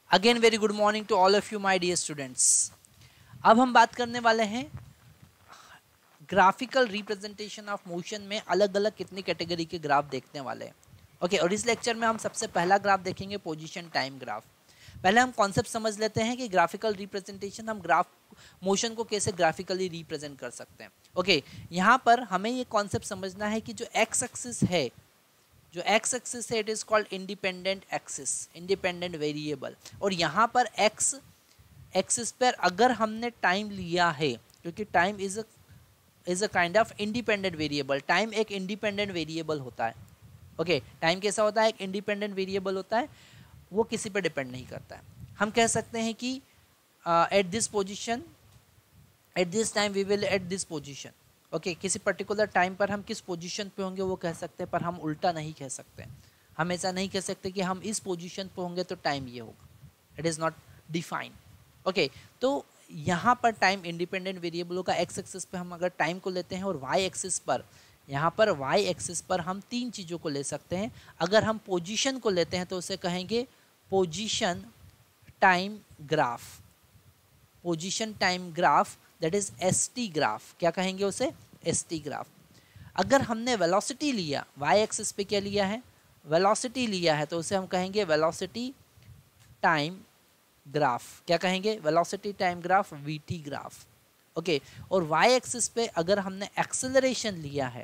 Again very good morning to all of you my dear students. अब हम बात करने वाले हैं ग्राफिकल रिप्रेजेंटेशन ऑफ मोशन में अलग अलग कितनी कैटेगरी के ग्राफ देखने वाले हैं। ओके, और इस लेक्चर में हम सबसे पहला ग्राफ देखेंगे पोजीशन टाइम ग्राफ। पहले हम कॉन्सेप्ट समझ लेते हैं कि ग्राफिकल रिप्रेजेंटेशन हम ग्राफ मोशन को कैसे ग्राफिकली रिप्रेजेंट कर सकते हैं। ओके, यहाँ पर हमें ये कॉन्सेप्ट समझना है कि जो एक्स एक्सिस है, जो एक्स एक्सिस है, it is called independent axis, independent variable. और यहाँ पर एक्स एक्सिस पर अगर हमने टाइम लिया है, क्योंकि time is a kind of independent variable, time एक इंडिपेंडेंट वेरिएबल होता है। ओके, टाइम कैसा होता है? एक इंडिपेंडेंट वेरिएबल होता है, वो किसी पर डिपेंड नहीं करता है। हम कह सकते हैं कि at this position, at this time we will at this position. Okay, किसी पर्टिकुलर टाइम पर हम किस पोजीशन पे होंगे वो कह सकते हैं, पर हम उल्टा नहीं कह सकते। हम ऐसा नहीं कह सकते कि हम इस पोजीशन पे होंगे तो टाइम ये होगा। It is not defined. Okay, तो यहाँ पर टाइम इंडिपेंडेंट वेरिएबलों का एक्स एक्सिस पे हम अगर टाइम को लेते हैं और वाई एक्सिस पर, यहाँ पर वाई एक्सिस पर हम तीन चीज़ों को ले सकते हैं। अगर हम पोजीशन को लेते हैं तो उसे कहेंगे position time graph, position time graph, that is ST graph. क्या कहेंगे उसे? ST graph. अगर हमने वेलोसिटी लिया, वाई एक्सिस पे क्या लिया है? वेलोसिटी लिया है, तो उसे हम कहेंगे वेलोसिटी टाइम ग्राफ। क्या कहेंगे? Velocity time graph, VT graph. Okay, और वाई एक्सिस पे अगर हमने एक्सेलरेशन लिया है,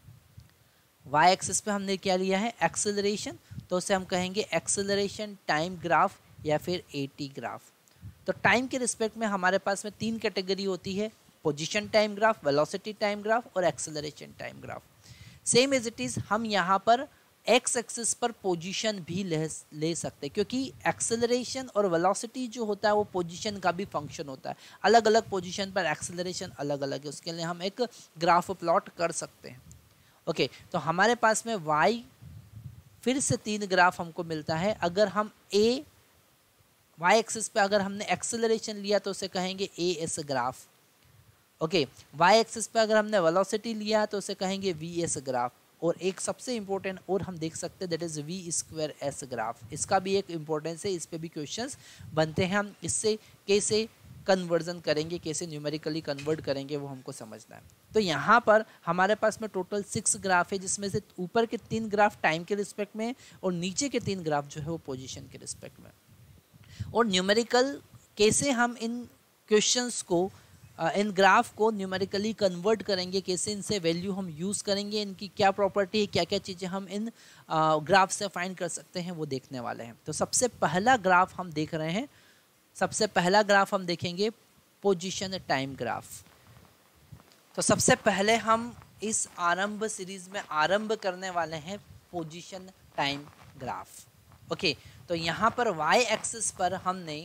वाई एक्सिस पे हमने क्या लिया है? एक्सेलरेशन, तो उसे हम कहेंगे एक्सेलरेशन टाइम ग्राफ या फिर एटी ग्राफ। तो टाइम के रिस्पेक्ट में हमारे पास में तीन कैटेगरी होती है, position time graph, velocity time graph और acceleration time graph. Same as it is हम यहाँ पर एक्स एक्सिस पर पोजीशन भी ले सकते हैं, क्योंकि एक्सेलरेशन और वेलोसिटी जो होता है वो पोजीशन का भी फंक्शन होता है। अलग अलग पोजीशन पर एक्सेलरेशन अलग अलग है, उसके लिए हम एक ग्राफ प्लॉट कर सकते हैं। ओके, तो हमारे पास में वाई फिर से तीन ग्राफ हमको मिलता है। अगर हम ए वाई एक्सिस पे अगर हमने एक्सेलरेशन लिया तो उसे कहेंगे A S graph. Okay, Y axis पे अगर हमने वेलोसिटी लिया तो उसे कहेंगे वी एस ग्राफ। और एक सबसे इंपॉर्टेंट और हम देख सकते हैं, that is V square S graph. इसका भी एक इंपॉर्टेंस है, इस पे भी क्वेश्चंस बनते हैं। हम इससे कैसे कन्वर्जन करेंगे, कैसे न्यूमेरिकली कन्वर्ट करेंगे, वो हमको समझना है। तो यहाँ पर हमारे पास में टोटल 6 ग्राफ है, जिसमें से ऊपर के 3 ग्राफ टाइम के रिस्पेक्ट में और नीचे के 3 ग्राफ जो है वो पोजिशन के रिस्पेक्ट में। और न्यूमेरिकल कैसे हम इन क्वेश्चंस को, इन ग्राफ को न्यूमेरिकली कन्वर्ट करेंगे, कैसे इनसे वैल्यू हम यूज़ करेंगे, इनकी क्या प्रॉपर्टी है, क्या क्या चीज़ें हम इन ग्राफ से फाइंड कर सकते हैं, वो देखने वाले हैं। तो सबसे पहला ग्राफ हम देख रहे हैं, सबसे पहला ग्राफ हम देखेंगे पोजीशन टाइम ग्राफ। तो सबसे पहले हम इस आरंभ सीरीज में आरंभ करने वाले हैं पोजीशन टाइम ग्राफ। ओके, तो यहाँ पर y एक्सिस पर हमने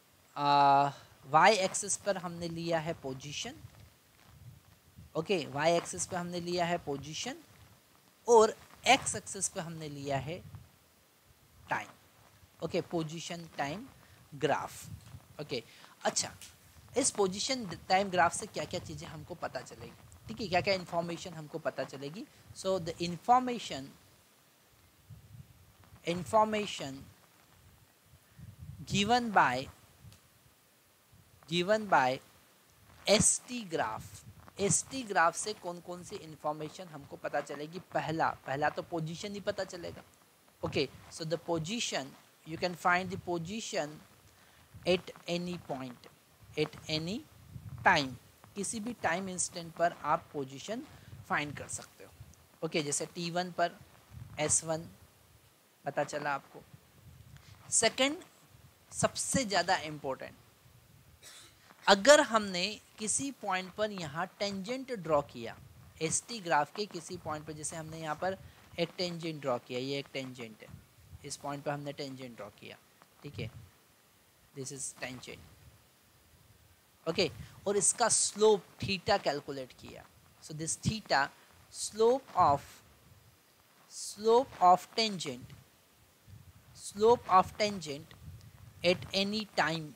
y एक्सिस पर हमने लिया है पोजीशन। ओके, y एक्सिस पे हमने लिया है पोजीशन और x एक्सिस पे हमने लिया है time. Okay, position time graph. Okay, अच्छा, इस पोजीशन टाइम ग्राफ से क्या क्या चीज़ें हमको पता चलेगी, ठीक है, क्या क्या इंफॉर्मेशन हमको पता चलेगी। So the information given by ST graph. ST graph से कौन कौन सी इंफॉर्मेशन हमको पता चलेगी? पहला तो पोजीशन ही पता चलेगा। Okay, so the position, you can find the position at any point, at any time, किसी भी टाइम इंस्टेंट पर आप पोजीशन फाइंड कर सकते हो। ओके, जैसे T1 पर S1 पता चला आपको। सेकंड, सबसे ज़्यादा इम्पोर्टेंट, अगर हमने किसी पॉइंट पर यहाँ टेंजेंट ड्रॉ किया, एसटी ग्राफ के किसी पॉइंट पर, जैसे हमने यहाँ पर एक टेंजेंट ड्रॉ किया, ये एक टेंजेंट है, इस पॉइंट पर हमने टेंजेंट ड्रॉ किया, ठीक है, दिस इज टेंजेंट। ओके, और इसका स्लोप थीटा कैलकुलेट किया। So this theta, slope of tangent, slope of tangent at any time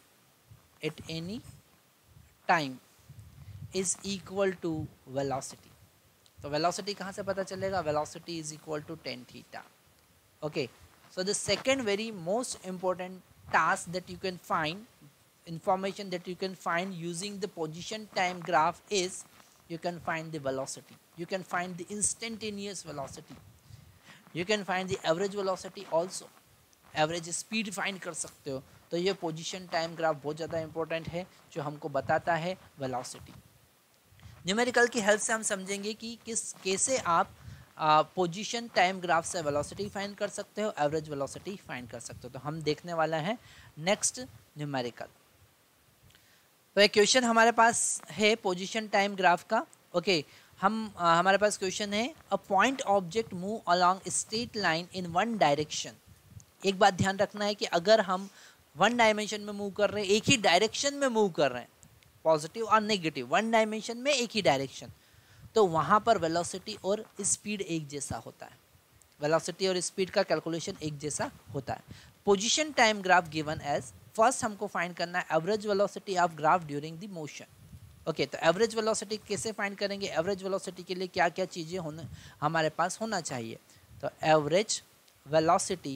is equal to velocity। तो velocity कहाँ से पता चलेगा? velocity is equal to tan theta। okay, so the second very most important task that you can find, information that you can find using the position time graph is you can find the velocity, you can find the instantaneous velocity, you can find the average velocity also, average speed find कर सकते हो. तो ये position time graph बहुत ज़्यादा important है जो हमको बताता है वेलोसिटी. न्यूमेरिकल की हेल्प से हम समझेंगे कि कैसे आप पोजीशन टाइम ग्राफ से वेलोसिटी फाइंड कर सकते हो, एवरेज वेलोसिटी फाइंड कर सकते हो. तो हम देखने वाला है नेक्स्ट न्यूमेरिकल. तो एक क्वेश्चन हमारे पास है पोजीशन टाइम ग्राफ का. ओके हमारे पास क्वेश्चन है a point object move along straight line in one direction. एक बात ध्यान रखना है कि अगर हम वन डायमेंशन में मूव कर रहे हैं, एक ही डायरेक्शन में मूव कर रहे हैं, पॉजिटिव और नेगेटिव, वन डायमेंशन में एक ही डायरेक्शन, तो वहाँ पर वेलोसिटी और स्पीड एक जैसा होता है. वेलोसिटी और स्पीड का कैलकुलेशन एक जैसा होता है. Position time graph given as, first हमको फाइंड करना है average velocity of graph during the motion. Okay तो एवरेज वेलोसिटी कैसे फाइंड करेंगे, एवरेज वेलोसिटी के लिए क्या क्या चीज़ें होने हमारे पास होना चाहिए. तो average velocity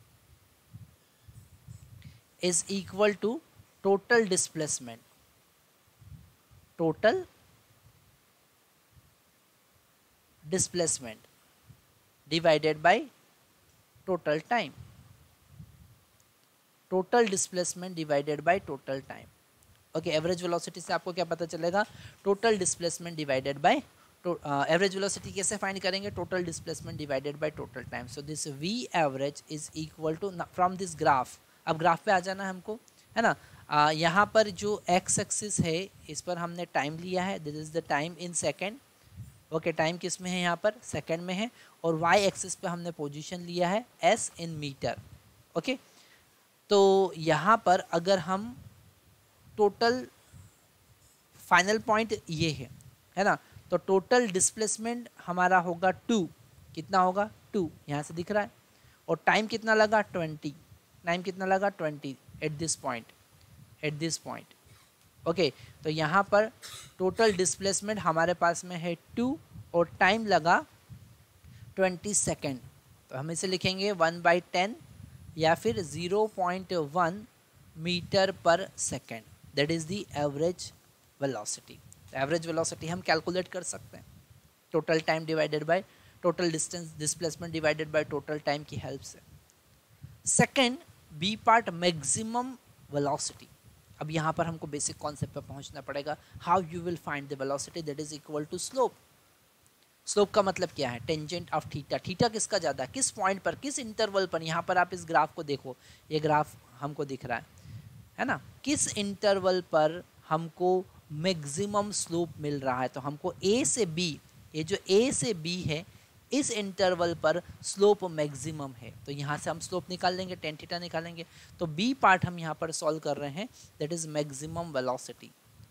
is equal to total displacement divided by total time. Total displacement divided by total time. Okay average velocity से आपको क्या पता चलेगा, total displacement divided by average velocity कैसे फाइंड करेंगे, total displacement divided by total time. So this V average is equal to from this graph. अब graph पे आ जाना है हमको, है ना. यहाँ पर जो एक्स एक्सिस है इस पर हमने टाइम लिया है, this is the time in second. Okay time किस में है, यहाँ पर सेकेंड में है. और वाई एक्सिस पे हमने पोजीशन लिया है एस इन मीटर. ओके तो यहाँ पर अगर हम टोटल फाइनल पॉइंट ये है ना, तो टोटल डिस्प्लेसमेंट हमारा होगा 2. कितना होगा 2, यहाँ से दिख रहा है. और टाइम कितना लगा 20. टाइम कितना लगा 20 एट दिस पॉइंट. ओके तो यहाँ पर टोटल डिस्प्लेसमेंट हमारे पास में है 2 और टाइम लगा 20 सेकेंड. तो हम इसे लिखेंगे 1/10 या फिर 0.1 मीटर पर second. That is the average velocity. Average velocity हम कैलकुलेट कर सकते हैं total time divided by total distance displacement divided by total time की हेल्प से. Second B part maximum velocity. अब यहाँ पर हमको बेसिक कॉन्सेप्ट पर पहुँचना पड़ेगा. How you will find the velocity that is equal to slope. Slope का मतलब क्या है, टेंजेंट ऑफ थीटा. थीटा किसका ज़्यादा, किस पॉइंट पर, किस इंटरवल पर. यहाँ पर आप इस ग्राफ को देखो, ये ग्राफ हमको दिख रहा है ना, किस इंटरवल पर हमको मैक्सिमम स्लोप मिल रहा है. तो हमको ए से बी, ये जो ए से बी है इस इंटरवल पर स्लोप मैक्सिमम है. तो यहाँ से हम स्लोप निकाल लेंगे, टेन थीटा निकालेंगे. तो बी पार्ट हम यहाँ पर सॉल्व कर रहे हैं, that is maximum velocity.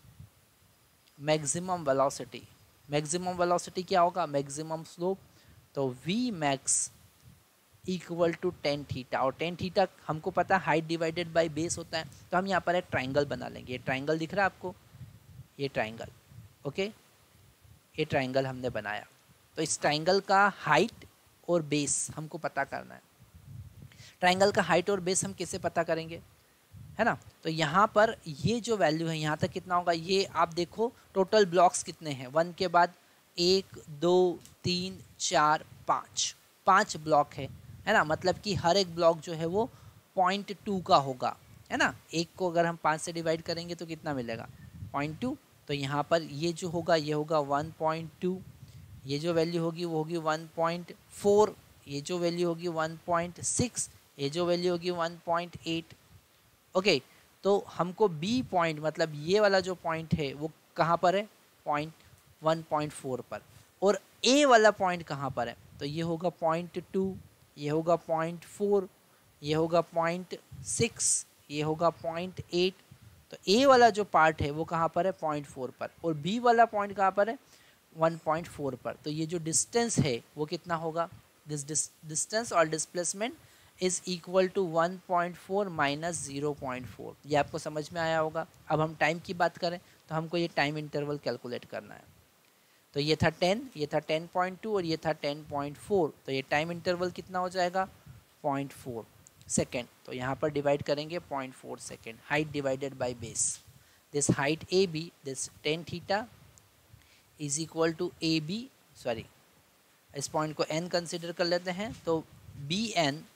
Maximum velocity क्या होगा, मैक्सिमम स्लोप. तो V max equal to tan theta. और टेन थीटा हमको पता है हाइट डिवाइडेड बाय बेस होता है. तो हम यहाँ पर एक ट्राइंगल बना लेंगे. ये ट्राइंगल दिख रहा है आपको, ये ट्राइंगल. ओके ये ट्राइंगल हमने बनाया. तो इस ट्राइंगल का हाइट और बेस हमको पता करना है. ट्राइंगल का हाइट और बेस हम कैसे पता करेंगे, है ना. तो यहाँ पर ये जो वैल्यू है यहाँ तक कितना होगा, ये आप देखो टोटल ब्लॉक्स कितने हैं, 1 के बाद 1 2 3 4 5 ब्लॉक है ना. मतलब कि हर एक ब्लॉक जो है वो 0.2 का होगा, है ना. एक को अगर हम 5 से डिवाइड करेंगे तो कितना मिलेगा 0.2. तो यहाँ पर ये जो होगा ये होगा 1.2. ये जो वैल्यू होगी वो होगी 1.4. ये जो वैल्यू होगी 1.6. ये जो वैल्यू होगी 1.8. ओके तो हमको बी पॉइंट मतलब ये वाला जो पॉइंट है वो कहाँ पर है, 1.4 पर. और ए वाला पॉइंट कहाँ पर है, तो ये होगा 0.2, ये होगा 0.4, ये होगा 0.6, ये होगा 0.8. तो ए वाला जो पार्ट है वो कहाँ पर है 0.4 पर, और बी वाला पॉइंट कहाँ पर है 1.4 पर. तो ये जो डिस्टेंस है वो कितना होगा, दिस डिस्टेंस और displacement is equal to 1.4 minus 0.4. ये आपको समझ में आया होगा. अब हम टाइम की बात करें तो हमको ये टाइम इंटरवल कैलकुलेट करना है. तो ये था 10, ये था 10.2 और ये था 10.4. तो ये टाइम इंटरवल कितना हो जाएगा 0.4. सेकेंड, तो यहाँ पर डिवाइड करेंगे 0.4 second, height divided by base, this height A B, this tan theta is equal to A B, sorry इस पॉइंट को n कंसिडर कर लेते हैं, तो B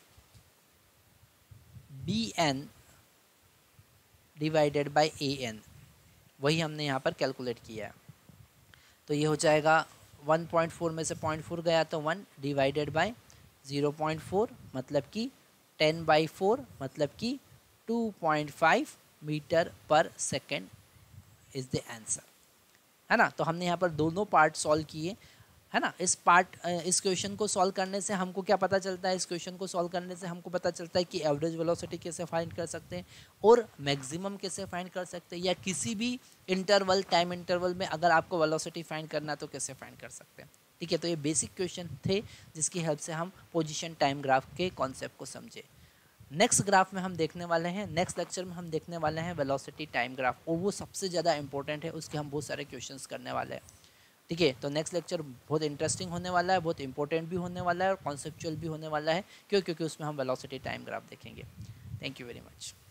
N divided by A N, वही हमने यहाँ पर कैलकुलेट किया है। तो ये हो जाएगा 1.4 में से 0.4 गया तो 1 डिवाइडेड बाय 0.4 मतलब कि 10/4 मतलब कि 2.5 मीटर पर सेकेंड इज द आंसर, है ना। तो हमने यहाँ पर दोनों पार्ट सॉल्व किए, है ना। इस क्वेश्चन को सॉल्व करने से हमको क्या पता चलता है, इस क्वेश्चन को सॉल्व करने से हमको पता चलता है कि एवरेज वेलोसिटी कैसे फाइंड कर सकते हैं और मैक्सिमम कैसे फाइंड कर सकते हैं, या किसी भी इंटरवल टाइम इंटरवल में अगर आपको वेलोसिटी फाइंड करना है तो कैसे फाइंड कर सकते हैं। ठीक है, तो ये बेसिक क्वेश्चन थे जिसकी हेल्प से हम पोजिशन टाइम ग्राफ के कॉन्सेप्ट को समझे। नेक्स्ट ग्राफ में हम देखने वाले हैं, नेक्स्ट लेक्चर में हम देखने वाले हैं वेलोसिटी टाइम ग्राफ, और वो सबसे ज़्यादा इंपॉर्टेंट है, उसके हम बहुत सारे क्वेश्चंस करने वाले हैं। ठीक है, तो नेक्स्ट लेक्चर बहुत इंटरेस्टिंग होने वाला है, बहुत इंपॉर्टेंट भी होने वाला है और कॉन्सेप्चुअल भी होने वाला है। क्यों? क्योंकि उसमें हम वेलोसिटी टाइम ग्राफ देखेंगे। Thank you very much.